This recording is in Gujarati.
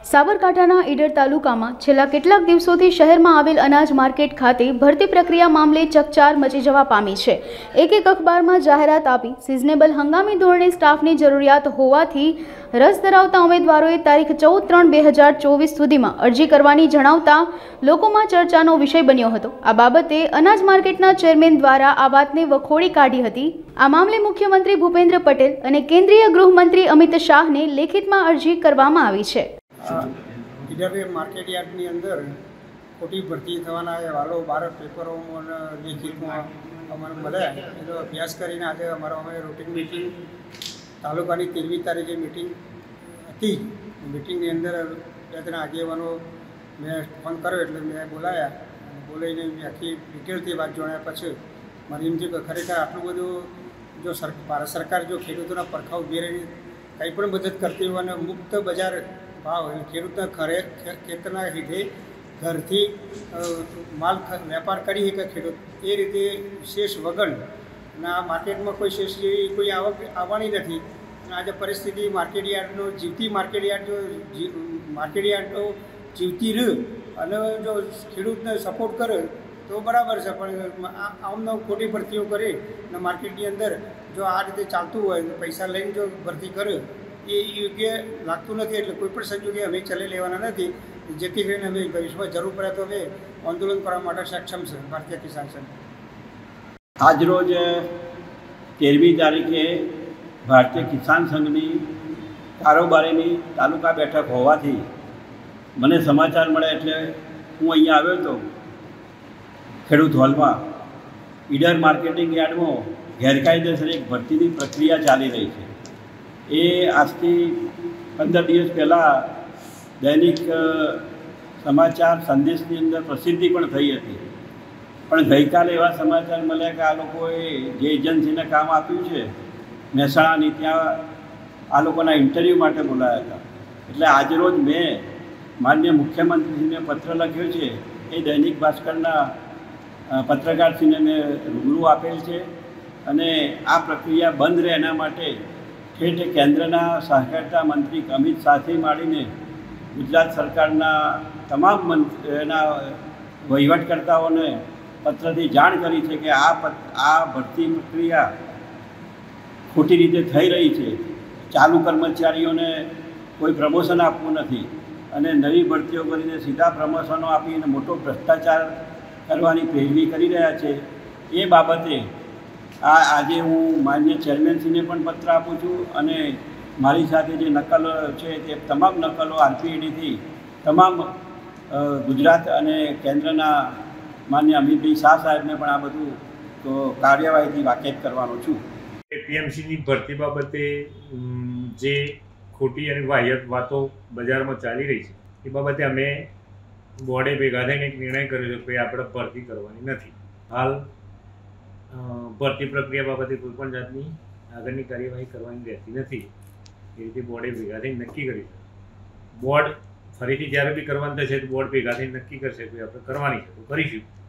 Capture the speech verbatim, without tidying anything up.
સાબરકાંઠાના ઈડર તાલુકામાં છેલ્લા કેટલાક દિવસોથી શહેરમાં આવેલ અનાજ માર્કેટ ખાતે ભરતી પ્રક્રિયા મામલે ચકચાર મચી જવા પામી છે। એક એક અખબારમાં જાહેરાત આપી સિઝનેબલ હંગામી ધોરણે સ્ટાફની જરૂરિયાત હોવાથી રસ ધરાવતા ઉમેદવારોએ તારીખ ચૌદ ત્રણ બે હજાર ચોવીસ સુધીમાં અરજી કરવાની જણાવતા લોકોમાં ચર્ચાનો વિષય બન્યો હતો। આ બાબતે અનાજ માર્કેટના ચેરમેન દ્વારા આ વાતને વખોડી કાઢી હતી। આ મામલે મુખ્યમંત્રી ભૂપેન્દ્ર પટેલ અને કેન્દ્રીય ગૃહમંત્રી અમિત શાહને લેખિતમાં અરજી કરવામાં આવી છે। ઈડર માર્કેટ યાર્ડની અંદર ખોટી ભરતી થવાના અહેવાલો બાર પેપરોમાં લેખિતમાં અમને મળ્યા એનો અભ્યાસ કરીને આજે અમારો અમે રૂટીન મિટિંગ તાલુકાની તેરમી તારીખે મિટિંગ હતી। મિટિંગની અંદર બે ત્રણ આગેવાનો મેં ફોન કર્યો એટલે મેં બોલાયા અને બોલાવીને મેં આખી ડિટેલથી વાત જણાવ્યા પછી મને એમ થયું કે ખરેખર આટલું બધું જો સર ભારત સરકાર જો ખેડૂતોના પડખા ઉભી રહીને કંઈ પણ મદદ કરતી હોય અને મુક્ત બજાર ભાવ ખેડૂતના ખરે ખેતરના હીધે ઘરથી માલ વેપાર કરી શકે ખેડૂત એ રીતે શેષ વગર અને આ માર્કેટમાં કોઈ શેષ જેવી કોઈ આવક આવવાની નથી। અને આજે પરિસ્થિતિ માર્કેટ યાર્ડનો જીવતી માર્કેટ યાર્ડ જો માર્કેટ યાર્ડનો જીવતી રહે અને જો ખેડૂતને સપોર્ટ કરે તો બરાબર છે, પણ આમને ખોટી ભરતીઓ કરે અને માર્કેટની અંદર જો આ રીતે ચાલતું હોય પૈસા લઈને જો ભરતી કરે એ યોગ્ય લાગતું નથી। એટલે કોઈ પણ સંજોગે અમે ચલાવી લેવાના નથી, જેથી કરીને અમે ભવિષ્યમાં જરૂર પડે તો અમે આંદોલન કરવા માટે સક્ષમ છે ભારતીય કિસાન સંઘ। આજરોજ તેરમી તારીખે ભારતીય કિસાન સંઘની કારોબારીની તાલુકા બેઠક હોવાથી મને સમાચાર મળે એટલે હું અહીંયા આવ્યો હતો ખેડૂત હોલમાં। ઈડર માર્કેટિંગ યાર્ડમાં ગેરકાયદેસર એક ભરતીની પ્રક્રિયા ચાલી રહી છે। એ આજથી પંદર દિવસ પહેલાં દૈનિક સમાચાર સંદેશની અંદર પ્રસિદ્ધિ પણ થઈ હતી, પણ ગઈકાલે એવા સમાચાર મળ્યા કે આ લોકોએ જે એજન્સીને કામ આપ્યું છે મહેસાણાની ત્યાં આ લોકોના ઇન્ટરવ્યૂ માટે બોલાયા હતા। એટલે આજરોજ મેં માનનીય મુખ્યમંત્રીશ્રીને પત્ર લખ્યો છે। એ દૈનિક ભાસ્કરના પત્રકારશ્રીને મેં રૂબરૂ આપેલ છે અને આ પ્રક્રિયા બંધ રહે એના માટે ઠેઠ કેન્દ્રના સહકારિતા મંત્રી અમિત શાહથી માંડીને ગુજરાત સરકારના તમામ મંત્રીના વહીવટકર્તાઓને પત્રથી જાણ કરી છે કે આ આ ભરતી પ્રક્રિયા ખોટી રીતે થઈ રહી છે। ચાલુ કર્મચારીઓને કોઈ પ્રમોશન આપવું નથી અને નવી ભરતીઓ કરીને સીધા પ્રમોશનો આપીને મોટો ભ્રષ્ટાચાર કરવાની પેરવી કરી રહ્યા છે। એ બાબતે આ આજે હું માન્ય ચેરમેનશ્રીને પણ પત્ર આપું છું અને મારી સાથે જે નકલો છે તે તમામ નકલો આરપીઈડીથી તમામ ગુજરાત અને કેન્દ્રના માન્ય અમિતભાઈ શાહ સાહેબને પણ આ બધું તો કાર્યવાહીથી વાકેફ કરવાનો છું। એપીએમસીની ભરતી બાબતે જે ખોટી અને વાહિયાત વાતો બજારમાં ચાલી રહી છે એ બાબતે અમે બોર્ડે ભેગા થઈને એક નિર્ણય કર્યો છે કે આપણે ભરતી કરવાની નથી। હાલ ભરતી પ્રક્રિયા બાબતે કોઈ પણ જાતની આગળની કાર્યવાહી કરવાની રહેતી નથી, એ રીતે બોર્ડે ભેગા થઈને નક્કી કરી છે। બોર્ડ ફરીથી જ્યારે બી કરવાનું થશે તો બોર્ડ ભેગા થઈને નક્કી કરશે કે આપણે કરવાની છે તો કરીશું।